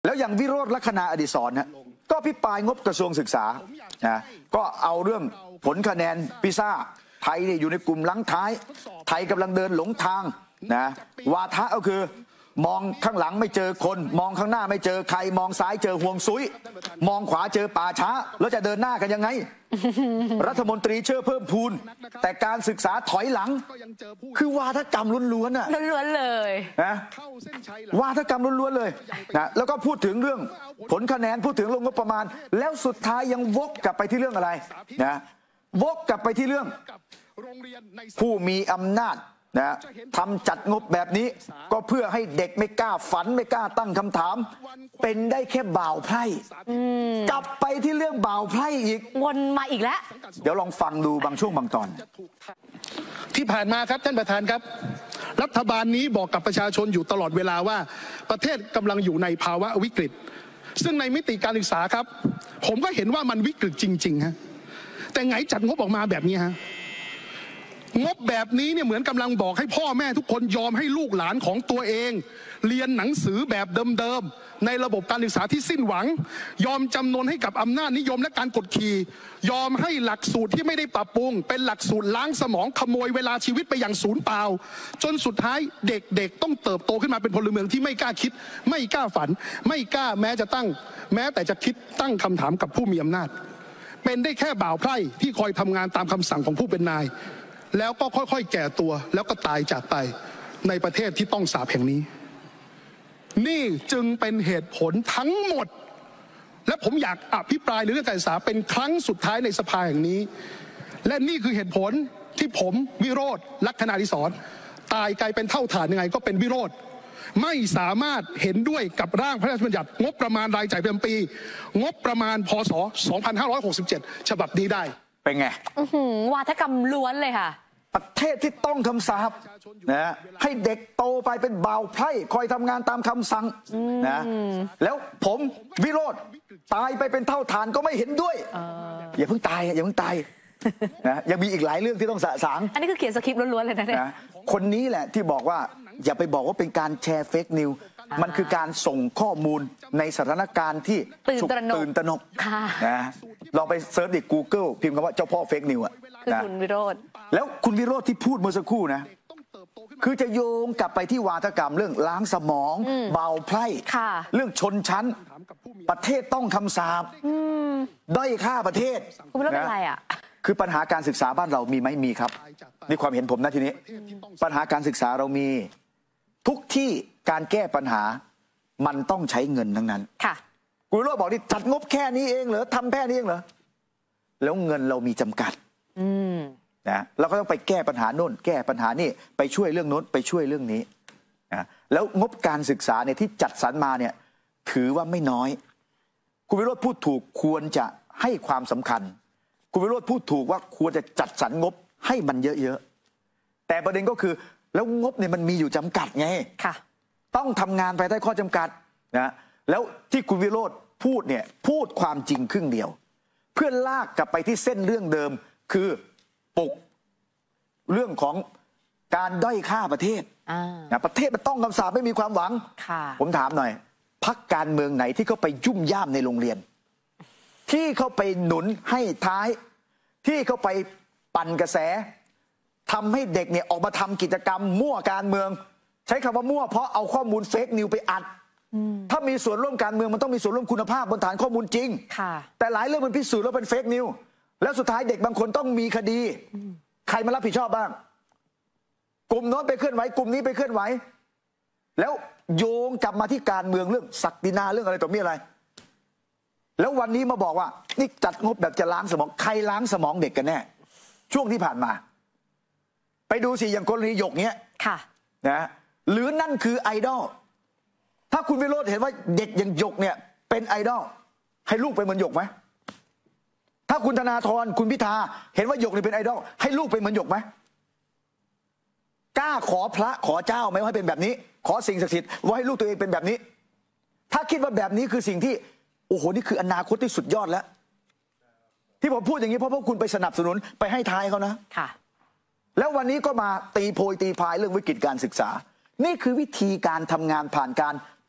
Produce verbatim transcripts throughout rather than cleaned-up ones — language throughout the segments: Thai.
แล้วอย่างวิโรจน์ลักษณะอดิศรนะก็พิปรายงบกระทรวงศึกษานะก็เอาเรื่องผลคะแนนพิซ่าไทยเนี่ยอยู่ในกลุ่มลังท้ายไทยกำลังเดินหลงทางนะวาทะก็คือมองข้างหลังไม่เจอคนมองข้างหน้าไม่เจอใครมองซ้ายเจอห่วงซุยมองขวาเจอป่าช้าแล้วจะเดินหน้ากันยังไง รัฐมนตรีเชื่อเพิ่มพูนแต่การศึกษาถอยหลังคือวาทกรรมล้วนๆน่ะล้วนๆเลยนะวาทกรรมล้วนๆเลยนะแล้วก็พูดถึงเรื่องผลคะแนนพูดถึงเรื่องงบประมาณแล้วสุดท้ายยังวกกลับไปที่เรื่องอะไรนะวกกลับไปที่เรื่องผู้มีอำนาจนะทำจัดงบแบบนี้ก็เพื่อให้เด็กไม่กล้าฝันไม่กล้าตั้งคำถามเป็นได้แค่บ่าวไพร่กลับไปที่เรื่องบ่าวไพร่อีกวนมาอีกแล้วเดี๋ยวลองฟังดูบางช่วงบางตอนที่ผ่านมาครับท่านประธานครับรัฐบาลนี้บอกกับประชาชนอยู่ตลอดเวลาว่าประเทศกำลังอยู่ในภาวะวิกฤตซึ่งในมิติการศึกษาครับผมก็เห็นว่ามันวิกฤตจริงๆฮะแต่ไงจัดงบออกมาแบบนี้ฮะงบแบบนี้เนี่ยเหมือนกำลังบอกให้พ่อแม่ทุกคนยอมให้ลูกหลานของตัวเองเรียนหนังสือแบบเดิมๆในระบบการศึกษาที่สิ้นหวังยอมจำนนให้กับอำนาจนิยมและการกดขี่ยอมให้หลักสูตรที่ไม่ได้ปรับปรุงเป็นหลักสูตรล้างสมองขโมยเวลาชีวิตไปอย่างสูญเปล่าจนสุดท้ายเด็กๆต้องเติบโตขึ้นมาเป็นพลเมืองที่ไม่กล้าคิดไม่กล้าฝันไม่กล้าแม้จะตั้งแม้แต่จะคิดตั้งคำถามกับผู้มีอำนาจเป็นได้แค่บ่าวไพร่ที่คอยทำงานตามคำสั่งของผู้เป็นนายแล้วก็ค่อยๆแก่ตัวแล้วก็ตายจากไปในประเทศที่ต้องสาปแห่งนี้นี่จึงเป็นเหตุผลทั้งหมดและผมอยากอภิปรายเรื่องการศึกษาเป็นครั้งสุดท้ายในสภาแห่งนี้และนี่คือเหตุผลที่ผมวิโรจน์ลักษณะอดิศรตายกลายเป็นเท่าฐานยังไงก็เป็นวิโรจน์ไม่สามารถเห็นด้วยกับร่างพระราชบัญญัติงบประมาณรายจ่ายประจำปีงบประมาณพ.ศ. สองพันห้าร้อยหกสิบเจ็ดฉบับนี้ได้เป็นไงวาทกรรมล้วนเลยค่ะประเทศที่ต้องคำสาปนะให้เด็กโตไปเป็นบ่าวไพร่คอยทำงานตามคำสั่งนะแล้วผมวิโรจน์ตายไปเป็นเท่าฐานก็ไม่เห็นด้วยอย่าเพิ่งตายอย่าเพิ่งตายนะยังมีอีกหลายเรื่องที่ต้องสะสางอันนี้คือเขียนสคริปต์ล้วนๆเลยนะเนี่ยคนนี้แหละที่บอกว่าอย่าไปบอกว่าเป็นการแชร์เฟกนิวมันคือการส่งข้อมูลในสถานการณ์ที่ตื่นตระหนกตื่นตระหนกนะลองไปเซิร์ชดิ Google พิมพ์คำว่าเจ้าพ่อเฟกนิวอ่ะคือคุณวิโรจน์แล้วคุณวิโรจน์ที่พูดเมื่อสักครู่นะคือจะโยงกลับไปที่วาทกรรมเรื่องล้างสมองเบาไพร่เรื่องชนชั้นประเทศต้องคำสาปด้อยค่าประเทศคุณวิโรจน์เป็นอะไรอ่ะคือปัญหาการศึกษาบ้านเรามีไหมมีครับนี่ความเห็นผมนะทีนี้ปัญหาการศึกษาเรามีทุกที่การแก้ปัญหามันต้องใช้เงินทั้งนั้นค่ะคุณวิโรจน์บอกที่จัดงบแค่นี้เองเหรอทำแค่นี้เองเหรอแล้วเงินเรามีจำกัดนะเราก็ต้องไปแก้ปัญหาโน่นแก้ปัญหานี่ไปช่วยเรื่องโน้นไปช่วยเรื่องนี้นะแล้วงบการศึกษาเนี่ยที่จัดสรรมาเนี่ยถือว่าไม่น้อยคุณวิโรจน์พูดถูกควรจะให้ความสำคัญคุณวิโรจน์พูดถูกว่าควรจะจัดสรรงบให้มันเยอะๆแต่ประเด็นก็คือแล้วงบเนี่ยมันมีอยู่จำกัดไงค่ะต้องทำงานภายใต้ข้อจำกัดนะแล้วที่คุณวิโรจน์พูดเนี่ยพูดความจริงครึ่งเดียวเพื่อลากกลับไปที่เส้นเรื่องเดิมคือปลุกเรื่องของการด้อยค่าประเทศนะประเทศมันต้องคำสาปไม่มีความหวังผมถามหน่อยพรรคการเมืองไหนที่เขาไปยุ่มย่ามในโรงเรียนที่เขาไปหนุนให้ท้ายที่เขาไปปั่นกระแสทำให้เด็กเนี่ยออกมาทำกิจกรรมมั่วการเมืองใช้คำว่ามั่วเพราะเอาข้อมูลเฟกนิวไปอัดถ้ามีส่วนร่วมการเมืองมันต้องมีส่วนร่วมคุณภาพบนฐานข้อมูลจริงแต่หลายเรื่องมันพิสูจน์แล้วเป็นเฟกนิวแล้วสุดท้ายเด็กบางคนต้องมีคดีใครมารับผิดชอบบ้างกลุ่มโน้นไปเคลื่อนไหวกลุ่มนี้ไปเคลื่อนไหวแล้วโยงกลับมาที่การเมืองเรื่องศักดินาเรื่องอะไรต่อมีอะไรแล้ววันนี้มาบอกว่านี่จัดงบแบบจะล้างสมองใครล้างสมองเด็กกันแน่ช่วงที่ผ่านมาไปดูสิอย่างกรณีหยกเนี้ยนะหรือนั่นคือไอดอลถ้าคุณวิโรจน์เห็นว่าเด็กอย่างหยกเนี่ยเป็นไอดอลให้ลูกไปเหมือนหยกไหมถ้าคุณธนาธรคุณพิธาเห็นว่าหยกนี่เป็นไอดอลให้ลูกไปเหมือนหยกไหมกล้าขอพระขอเจ้าไหมว่าให้เป็นแบบนี้ขอสิ่งศักดิ์สิทธิ์ว่าให้ลูกตัวเองเป็นแบบนี้ถ้าคิดว่าแบบนี้คือสิ่งที่โอ้โหนี่คืออนาคตที่สุดยอดแล้วที่ผมพูดอย่างนี้เพราะพวกคุณไปสนับสนุนไปให้ท้ายเขานะค่ะแล้ววันนี้ก็มาตีโพยตีพายเรื่องวิกฤตการศึกษานี่คือวิธีการทำงานผ่านการ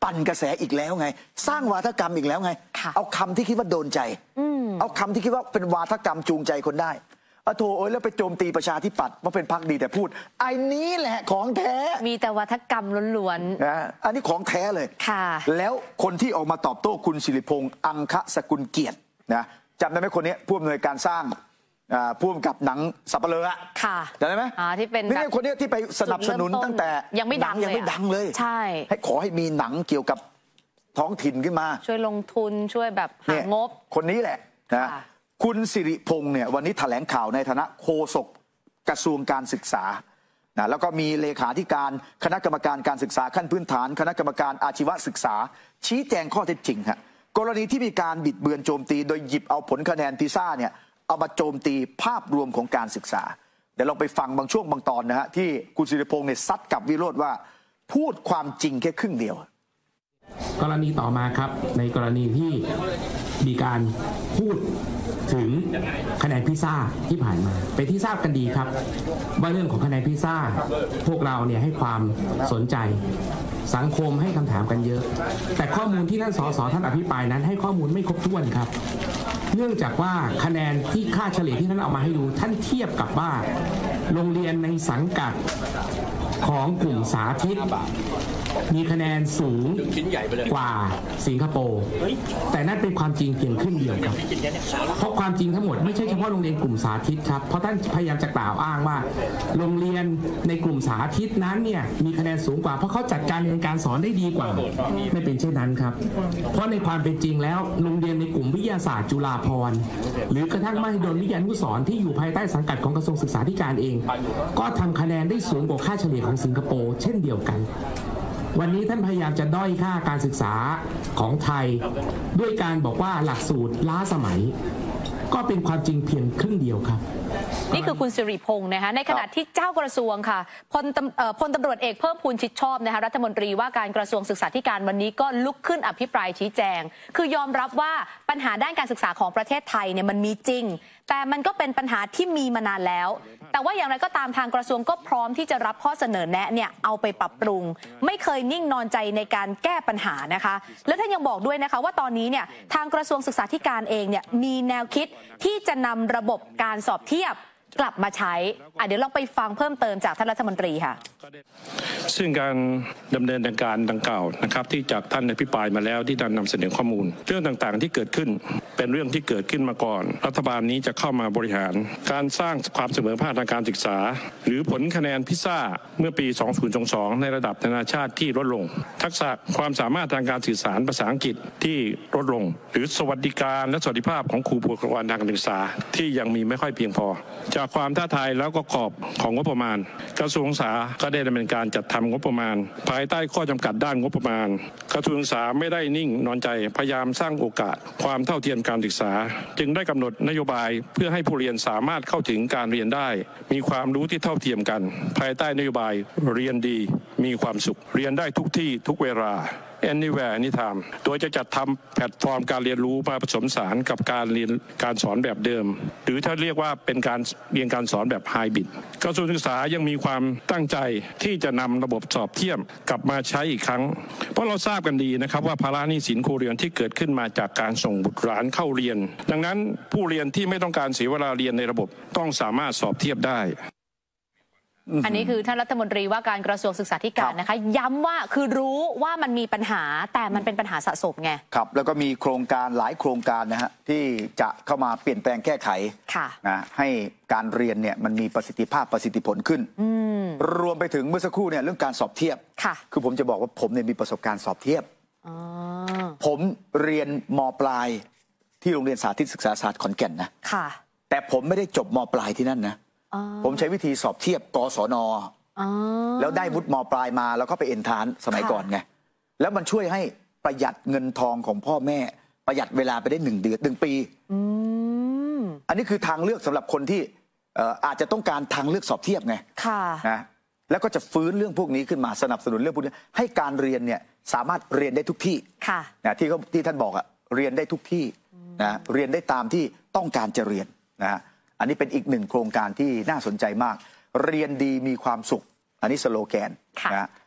ปั่นกระแสอีกแล้วไงสร้างวาทกรรมอีกแล้วไงเอาคำที่คิดว่าโดนใจเอาคำที่คิดว่าเป็นวาทกรรมจูงใจคนได้อะโถโอ้ยแล้วไปโจมตีประชาธิปัตย์ว่าเป็นพรรคดีแต่พูดไอ้นี้แหละของแท้มีแต่วาทกรรมล้วนๆนะอันนี้ของแท้เลยค่ะแล้วคนที่ออกมาตอบโต้คุณสิริพงษ์อังคสกุลเกียรตินะจำได้ไหมคนนี้ผู้อำนวยการสร้างผู้กำกับหนังสัปเหร่อค่ะจำได้ไหมที่เป็นนี่คนนี้ที่ไปสนับสนุนตั้งแต่ยังไม่ดังยังไม่ดังเลยใช่ให้ขอให้มีหนังเกี่ยวกับท้องถิ่นขึ้นมาช่วยลงทุนช่วยแบบหางบคนนี้แหละนะคุณสิริพงษ์เนี่ยวันนี้แถลงข่าวในฐานะโฆษกกระทรวงการศึกษานะแล้วก็มีเลขาธิการคณะกรรมการการศึกษาขั้นพื้นฐานคณะกรรมการอาชีวศึกษาชี้แจงข้อเท็จจริงฮะกรณีที่มีการบิดเบือนโจมตีโดยหยิบเอาผลคะแนนพีซ่าเนี่ยเอามาโจมตีภาพรวมของการศึกษาเดี๋ยวเราไปฟังบางช่วงบางตอนนะฮะที่คุณสิริพงษ์เนี่ยซัดกับวิโรจน์ว่าพูดความจริงแค่ครึ่งเดียวกรณีต่อมาครับในกรณีที่มีการพูดถึงคะแนนพิซซ่าที่ผ่านมาเป็นที่ทราบกันดีครับว่าเรื่องของคะแนนพิซซ่าพวกเราเนี่ยให้ความสนใจสังคมให้คำถามกันเยอะแต่ข้อมูลที่ท่านสสท่านอภิปรายนั้นให้ข้อมูลไม่ครบถ้วนครับเนื่องจากว่าคะแนนที่ค่าเฉลี่ยที่ท่านเอามาให้ดูท่านเทียบกับว่าโรงเรียนในสังกัดของกลุ่มสาธิตมีคะแนนสูงกว่าสิงคโปร์แต่นั่นเป็นความจริงเพียงครึ่งเดียวครับเพราะความจริงทั้งหมดไม่ใช่เฉพาะโรงเรียนกลุ่มสาธิตครับเพราะท่านพยายามจะกล่าวอ้างว่าโรงเรียนในกลุ่มสาธิตนั้นเนี่ยมีคะแนนสูงกว่าเพราะเขาจัดการเรียนการสอนได้ดีกว่าไม่เป็นเช่นนั้นครับเพราะในความเป็นจริงแล้วโรงเรียนในกลุ่มวิทยาศาสตร์จุฬาภรณ์หรือกระทั่งมหิดลวิทยานุสรณ์ที่อยู่ภายใต้สังกัดของกระทรวงศึกษาธิการเองก็ทำคะแนนได้สูงกว่าค่าเฉลี่ยของสิงคโปร์เช่นเดียวกันวันนี้ท่านพยายามจะด้อยค่าการศึกษาของไทยด้วยการบอกว่าหลักสูตรล้าสมัยก็เป็นความจริงเพียงครึ่งเดียวครับนี่คือคุณสิริพงษ์นะคะในขณะที่เจ้ากระทรวงค่ะพลพลตำรวจเอกเพิ่มพูนชิดชอบนะคะรัฐมนตรีว่าการกระทรวงศึกษาธิการวันนี้ก็ลุกขึ้นอภิปรายชี้แจงคือยอมรับว่าปัญหาด้านการศึกษาของประเทศไทยเนี่ยมันมีจริงแต่มันก็เป็นปัญหาที่มีมานานแล้วแต่ว่าอย่างไรก็ตามทางกระทรวงก็พร้อมที่จะรับข้อเสนอแนะเนี่ยเอาไปปรับปรุงไม่เคยนิ่งนอนใจในการแก้ปัญหานะคะและท่านยังบอกด้วยนะคะว่าตอนนี้เนี่ยทางกระทรวงศึกษาธิการเองเนี่ยมีแนวคิดที่จะนำระบบการสอบเทียบกลับมาใช้อ่ะเดี๋ยวเราไปฟังเพิ่มเติมจากท่านรัฐมนตรีค่ะซึ่งการดำเนินการดังกล่าวนะครับที่จากท่านอภิปรายมาแล้วที่ท่านนำเสนอข้อมูลเรื่องต่างๆที่เกิดขึ้นเป็นเรื่องที่เกิดขึ้นมาก่อนรัฐบาลนี้จะเข้ามาบริหารการสร้างความเสมอภาคทางการศึกษาหรือผลคะแนนพิซซ่าเมื่อปีสองพันยี่สิบสองในระดับนานาชาติที่ลดลงทักษะความสามารถทางการสื่อสารภาษาอังกฤษที่ลดลงหรือสวัสดิการและสวัสดิภาพของครูบุคลากรทางการศึกษาที่ยังมีไม่ค่อยเพียงพอจากความท้าทายแล้วก็ขอบของงบประมาณกระทรวงศึกษาก็ได้ดำเนินการจัดทำงบประมาณภายใต้ข้อจำกัดด้านงบประมาณกระทรวงศึกษาไม่ได้นิ่งนอนใจพยายามสร้างโอกาสความเท่าเทียมการศึกษาจึงได้กำหนดนโยบายเพื่อให้ผู้เรียนสามารถเข้าถึงการเรียนได้มีความรู้ที่เท่าเทียมกันภายใต้นโยบายเรียนดีมีความสุขเรียนได้ทุกที่ทุกเวลาanywhere anytime โดยจะจัดทำแพลตฟอร์มการเรียนรู้มาผสมสารกับการเรียนการสอนแบบเดิมหรือถ้าเรียกว่าเป็นการเรียนการสอนแบบไฮบริดกระทรวงศึกษายังมีความตั้งใจที่จะนำระบบสอบเทียบกลับมาใช้อีกครั้งเพราะเราทราบกันดีนะครับว่าภาระหนี้สินครัวเรือนที่เกิดขึ้นมาจากการส่งบุตรหลานเข้าเรียนดังนั้นผู้เรียนที่ไม่ต้องการเสียเวลาเรียนในระบบต้องสามารถสอบเทียบได้อันนี้คือท่านรัฐมนตรีว่าการกระทรวงศึกษาธิการนะคะย้ำว่าคือรู้ว่ามันมีปัญหาแต่มันเป็นปัญหาสะสมไงครับแล้วก็มีโครงการหลายโครงการนะฮะที่จะเข้ามาเปลี่ยนแปลงแก้ไขนะให้การเรียนเนี่ยมันมีประสิทธิภาพประสิทธิผลขึ้นรวมไปถึงเมื่อสักครู่เนี่ยเรื่องการสอบเทียบคือผมจะบอกว่าผมเนี่ยมีประสบการณ์สอบเทียบผมเรียนม.ปลายที่โรงเรียนสาธิตศึกษาศาสตร์ขอนแก่นนะแต่ผมไม่ได้จบม.ปลายที่นั่นนะผมใช้วิธีสอบเทียบกศน.แล้วได้วุฒิม.ปลายมาแล้วก็ไปเอ็นทรานซ์สมัยก่อนไงแล้วมันช่วยให้ประหยัดเงินทองของพ่อแม่ประหยัดเวลาไปได้หนึ่งเดือนหนึ่งปีอันนี้คือทางเลือกสำหรับคนที่อาจจะต้องการทางเลือกสอบเทียบไงนะแล้วก็จะฟื้นเรื่องพวกนี้ขึ้นมาสนับสนุนเรื่องพวกนี้ให้การเรียนเนี่ยสามารถเรียนได้ทุกที่นะที่เขาที่ท่านบอกอะเรียนได้ทุกที่นะเรียนได้ตามที่ต้องการจะเรียนนะอันนี้เป็นอีกหนึ่งโครงการที่น่าสนใจมากเรียนดีมีความสุขอันนี้สโลแกนนะ